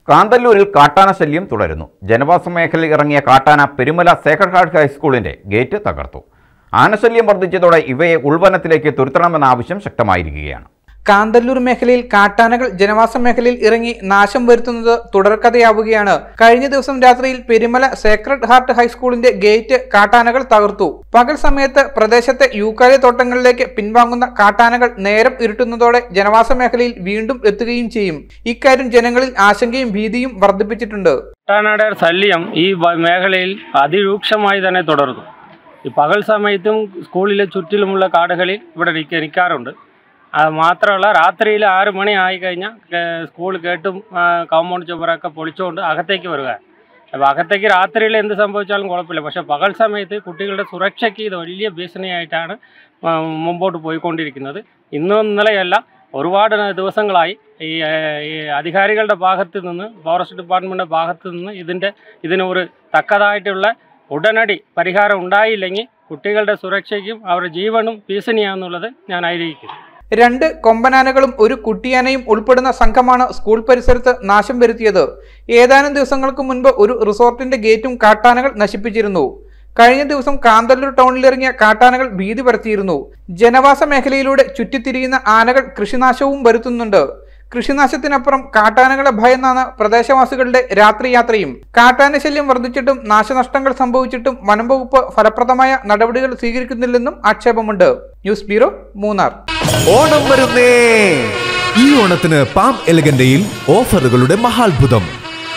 കാന്തല്ലൂരിൽ കാട്ടാന ശല്യം തുടരുന്നു. ജനവാസ മേഖലയിൽ ഇറങ്ങിയ കാട്ടാന പെരുമല സേക്രഡ് ഹാർട്ട് ഹൈസ്കൂളിന്റെ ഗേറ്റ് തകർത്തു. ആനശല്യം വർദ്ധിച്ചതോടെ ഇവയെ ഉൾവനത്തിലേക്ക് തുരത്തണമെന്ന ആവശ്യം ശക്തമായിരിക്കുകയാണ്. കാന്തല്ലൂർ മേഖലയിൽ കാട്ടാനകൾ ജനവാസ മേഖലയിൽ ഇറങ്ങി നാശം വരുത്തുന്നത് തുടർക്കഥയാവുകയാണ്. കഴിഞ്ഞ ദിവസം രാത്രിയിൽ പെരുമല സേക്രഡ് ഹാർട്ട് ഹൈസ്കൂളിന്റെ ഗേറ്റ് കാട്ടാനകൾ തകർത്തു. പകൽ സമയത്ത് പ്രദേശത്തെ യൂക്കാലി തോട്ടങ്ങളിലേക്ക് പിൻവാങ്ങുന്ന കാട്ടാനകൾ നേരം ഇരുട്ടുന്നതോടെ ജനവാസ മേഖലയിൽ വീണ്ടും എത്തുകയും ചെയ്യും. ഇക്കാര്യം ജനങ്ങളിൽ ആശങ്കയും ഭീതിയും വർദ്ധിപ്പിച്ചിട്ടുണ്ട്. കാട്ടാനയുടെ ശല്യം ഈ മേഖലയിൽ അതിരൂക്ഷമായി തന്നെ തുടർന്നു. ഈ പകൽ സമയത്തും സ്കൂളിലെ ചുറ്റിലുമുള്ള കാടുകളിൽ ഇവിടെ നിൽക്കാറുണ്ട്. അത് മാത്രമല്ല, രാത്രിയിൽ 6 മണി ആയിക്കഴിഞ്ഞാൽ സ്കൂൾ ഗേട്ടും കോമ്പൗണ്ട് ചുവരൊക്കെ പൊളിച്ചുകൊണ്ട് അകത്തേക്ക് വരിക. അപ്പോൾ അകത്തേക്ക് രാത്രിയിൽ എന്ത് സംഭവിച്ചാലും കുഴപ്പമില്ല. പക്ഷേ പകൽ സമയത്ത് കുട്ടികളുടെ സുരക്ഷയ്ക്ക് ഇത് വലിയ ഭീഷണിയായിട്ടാണ് മുമ്പോട്ട് പോയിക്കൊണ്ടിരിക്കുന്നത്. ഇന്നും ഇന്നലെയല്ല, ഒരുപാട് ദിവസങ്ങളായി ഈ അധികാരികളുടെ ഭാഗത്ത് നിന്ന്, ഫോറസ്റ്റ് ഡിപ്പാർട്ട്മെൻറ്റിൻ്റെ ഭാഗത്ത് നിന്ന് ഇതിനൊരു തക്കതായിട്ടുള്ള ഉടനടി പരിഹാരം ഉണ്ടായില്ലെങ്കിൽ കുട്ടികളുടെ സുരക്ഷയ്ക്കും അവരുടെ ജീവനും ഭീഷണിയാണെന്നുള്ളത് ഞാൻ ആഗ്രഹിക്കുന്നു. 2 കൊമ്പനാനകളും 1 കുട്ടിയാനയും ഉൾപ്പെടുന്ന സംഘമാണ് സ്കൂൾ പരിസരത്ത് നാശം വരുത്തിയത്. ഏതാനും ദിവസങ്ങൾക്ക് മുൻപ് ഒരു റിസോർട്ടിന്റെ ഗേറ്റും കാട്ടാനകൾ നശിപ്പിച്ചിരുന്നു. കഴിഞ്ഞ ദിവസം കാന്തല്ലൂർ ടൗണിലിറങ്ങിയ കാട്ടാനകൾ ഭീതി പരത്തിയിരുന്നു. ജനവാസ മേഖലയിലൂടെ ചുറ്റിത്തിരിയുന്ന ആനകൾ കൃഷിനാശവും വരുത്തുന്നുണ്ട്. കൃഷിനാശത്തിനപ്പുറം കാട്ടാനകളെ ഭയന്നാണ് പ്രദേശവാസികളുടെ രാത്രിയാത്രയും. കാട്ടാന ശല്യം വർദ്ധിച്ചിട്ടും നാശനഷ്ടങ്ങൾ സംഭവിച്ചിട്ടും വനം വകുപ്പ് ഫലപ്രദമായ നടപടികൾ സ്വീകരിക്കുന്നില്ലെന്നും ആക്ഷേപമുണ്ട്. News bureau, Munnar. ഓണം വരുന്നേ! ഈ ഓണത്തിന് പാം എലഗന്റയിൽ ഓഫറുകളുടെ മഹാത്ഭുതം.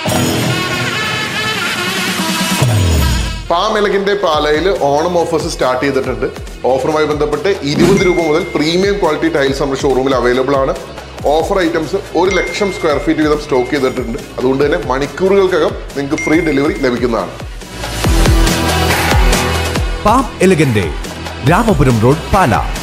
പാം എലഗന്റെ പാലയിൽ ഓണം ഓഫേഴ്സ് സ്റ്റാർട്ട് ചെയ്തിട്ടുണ്ട്. ഓഫറുമായി ബന്ധപ്പെട്ട് 20 രൂപ മുതൽ പ്രീമിയം ക്വാളിറ്റി ടൈൽസ് നമ്മുടെ ഷോറൂമിൽ അവൈലബിൾ ആണ്. ഓഫർ ഐറ്റംസ് 1,00,000 സ്ക്വയർ ഫീറ്റ് വീതം സ്റ്റോക്ക് ചെയ്തിട്ടുണ്ട്. അതുകൊണ്ട് തന്നെ മണിക്കൂറുകൾക്കകം നിങ്ങൾക്ക് ഫ്രീ ഡെലിവറി ലഭിക്കുന്നതാണ്. പാം എലഗന്റെ, രാമപുരം റോഡ്, പാല.